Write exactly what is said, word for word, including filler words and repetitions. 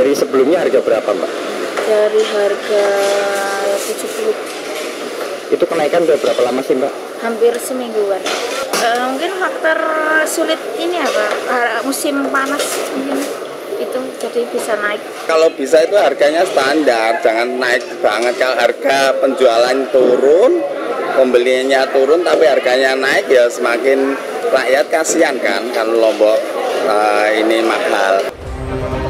Dari sebelumnya harga berapa, Mbak? Dari harga tujuh puluh. Itu kenaikan udah berapa lama sih, Mbak? Hampir semingguan. E, mungkin faktor sulit ini apa? Musim panas mungkin itu jadi bisa naik. Kalau bisa itu harganya standar, jangan naik banget. Kalau harga penjualan turun, pembeliannya turun, tapi harganya naik ya semakin rakyat kasihan kan kalau Lombok uh, ini mahal.